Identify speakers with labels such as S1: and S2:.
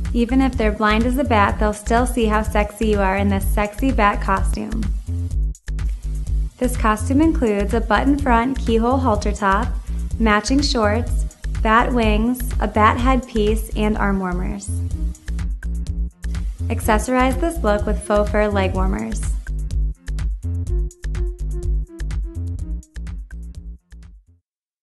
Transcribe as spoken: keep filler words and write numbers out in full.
S1: Even if they're blind as a bat, they'll still see how sexy you are in this sexy bat costume. This costume includes a button front keyhole halter top, matching shorts, bat wings, a bat headpiece, and arm warmers. Accessorize this look with faux fur leg warmers.